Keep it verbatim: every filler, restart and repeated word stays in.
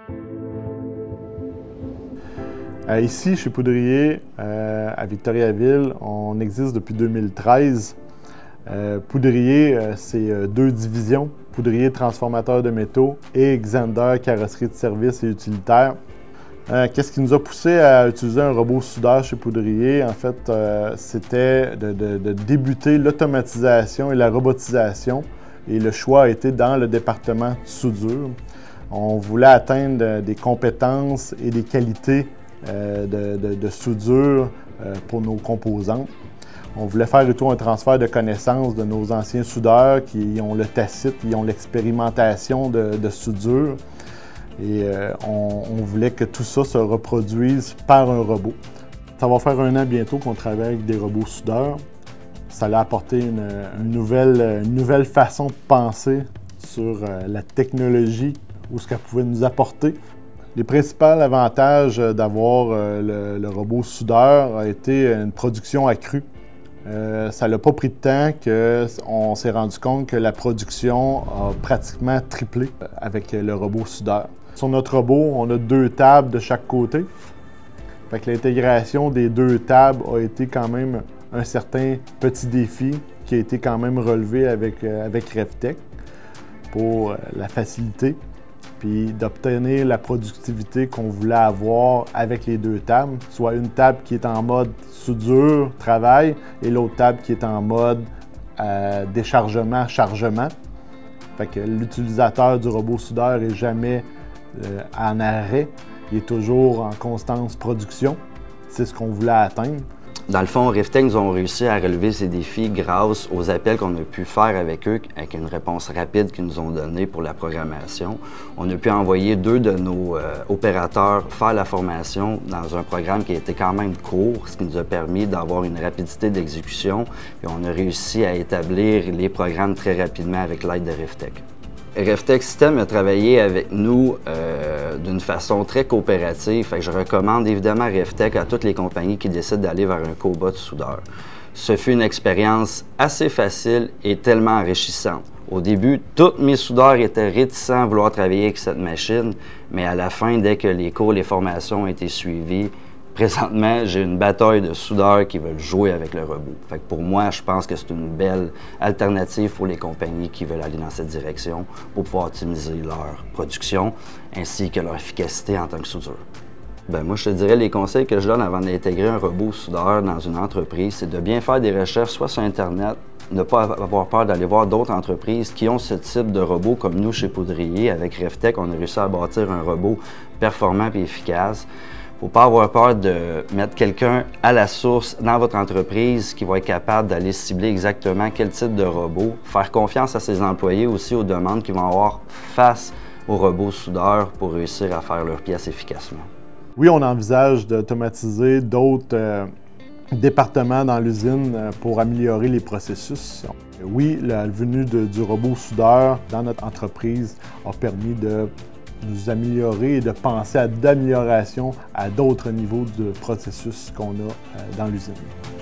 Euh, ici, chez Poudrier, euh, à Victoriaville, on existe depuis deux mille treize. Euh, Poudrier, euh, c'est euh, deux divisions, Poudrier transformateur de métaux et Xander carrosserie de service et utilitaire. Euh, Qu'est-ce qui nous a poussé à utiliser un robot soudeur chez Poudrier? En fait, euh, c'était de, de, de débuter l'automatisation et la robotisation, et le choix a été dans le département de soudure. On voulait atteindre des compétences et des qualités euh, de, de, de soudure euh, pour nos composantes. On voulait faire et tout un transfert de connaissances de nos anciens soudeurs qui ont le tacite, qui ont l'expérimentation de, de soudure. Et euh, on, on voulait que tout ça se reproduise par un robot. Ça va faire un an bientôt qu'on travaille avec des robots soudeurs. Ça a apporté une, une, nouvelle, une nouvelle façon de penser sur euh, la technologie ou ce qu'elle pouvait nous apporter. Les principaux avantages d'avoir euh, le, le robot soudeur a été une production accrue. Euh, ça n'a pas pris de temps qu'on s'est rendu compte que la production a pratiquement triplé avec le robot soudeur. Sur notre robot, on a deux tables de chaque côté. Fait que l'intégration des deux tables a été quand même un certain petit défi qui a été quand même relevé avec, euh, avec RevTech pour euh, la facilité, puis d'obtenir la productivité qu'on voulait avoir avec les deux tables, soit une table qui est en mode soudure, travail, et l'autre table qui est en mode euh, déchargement, chargement. Fait que l'utilisateur du robot soudeur n'est jamais euh, en arrêt, il est toujours en constante production. C'est ce qu'on voulait atteindre. Dans le fond, RevTech nous ont réussi à relever ces défis grâce aux appels qu'on a pu faire avec eux, avec une réponse rapide qu'ils nous ont donnée pour la programmation. On a pu envoyer deux de nos euh, opérateurs faire la formation dans un programme qui a été quand même court, ce qui nous a permis d'avoir une rapidité d'exécution, et on a réussi à établir les programmes très rapidement avec l'aide de RevTech. RevTech System a travaillé avec nous euh, d'une façon très coopérative. Fait que je recommande évidemment RevTech à toutes les compagnies qui décident d'aller vers un cobot soudeur. Ce fut une expérience assez facile et tellement enrichissante. Au début, tous mes soudeurs étaient réticents à vouloir travailler avec cette machine, mais à la fin, dès que les cours, les formations ont été suivies, présentement, j'ai une bataille de soudeurs qui veulent jouer avec le robot. Fait que pour moi, je pense que c'est une belle alternative pour les compagnies qui veulent aller dans cette direction pour pouvoir optimiser leur production ainsi que leur efficacité en tant que soudure. Bien, moi, je te dirais, les conseils que je donne avant d'intégrer un robot soudeur dans une entreprise, c'est de bien faire des recherches, soit sur Internet, ne pas avoir peur d'aller voir d'autres entreprises qui ont ce type de robot, comme nous chez Poudrier. Avec RevTech, on a réussi à bâtir un robot performant et efficace. Il ne faut pas avoir peur de mettre quelqu'un à la source dans votre entreprise qui va être capable d'aller cibler exactement quel type de robot. Faire confiance à ses employés aussi aux demandes qu'ils vont avoir face aux robots soudeurs pour réussir à faire leurs pièces efficacement. Oui, on envisage d'automatiser d'autres euh, départements dans l'usine euh, pour améliorer les processus. Oui, la venue de, du robot soudeur dans notre entreprise a permis de nous améliorer et de penser à d'amélioration à d'autres niveaux de processus qu'on a euh, dans l'usine.